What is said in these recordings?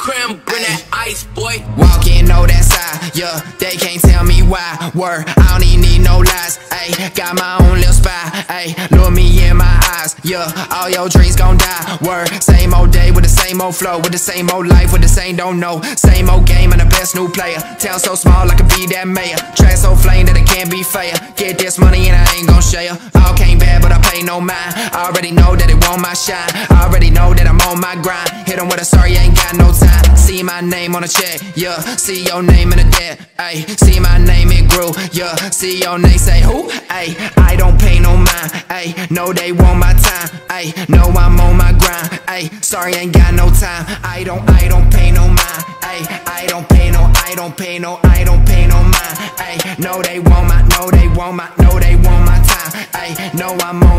cream, bring that ice, boy. Walk in, know that side, yeah, they can't tell me why. Word, I don't even need no lies, ayy. Got my own little spy, ayy. Look me in my eyes, yeah, all your dreams gon' die. Word, same old day with the same old flow, with the same old life, with the same don't know. Same old game and the best new player. Town so small I could be that mayor. Track so flame that it can't be fair. Get this money and I ain't gon' share. All came bad but I pay no mind. I already know that it want my shine. I already know that I'm on my grind. Hit 'em with a sorry, ain't got no time. See my name on a check, yeah. See your name in the debt, ayy. See my name, it grew, yeah. See your name, say who? Ayy, I don't pay no mind, ayy. No, they want my time, ayy. No, I'm on my grind, ayy. Sorry, ain't got no time. I don't pay no mind, ayy. I don't pay no mind, ayy. No, they want my, no, they want my, no, they want my time, ayy. No, I'm on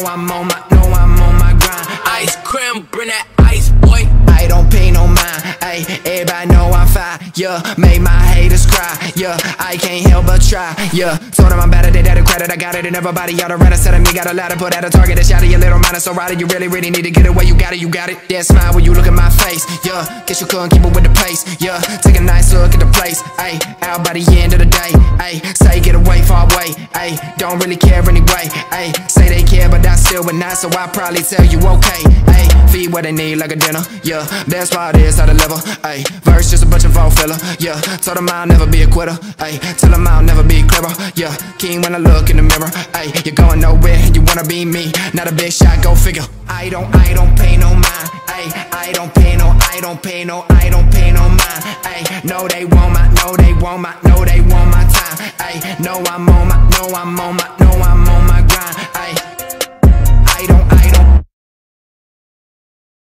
my grind. Ice cream, bring that ice, boy. I don't pay no mind, ayy. Everybody know I'm fine, yeah. Make my haters cry, yeah. I can't help but try, yeah. Told them I'm better, they had a credit, I got it, and everybody oughta run. I said me got a ladder, put at a target, a shot of your little mind. So rider, you really need to get away, you got it. That smile when you look at my face, yeah. Guess you couldn't keep it with the pace, yeah. Take a nice look at the place, ayy. Out by the end of the day, ayy. Say get away, far away, ayy. Don't really care anyway, ayy. Say they care, but I still would not, so I probably tell you okay, ayy. Feed what they need like a dinner, yeah. Best part is how to live, ayy. Verse just a bunch of vault filler, yeah. Told them I'll never be a quitter, ayy. Tell them I'll never be clever, yeah. King when I look in the mirror, ayy. You're going nowhere, you wanna be me. Not a big shot, go figure. I don't pay no mind, ayy. I don't pay no mind, ayy. No, they want my time, ayy. No, I'm on my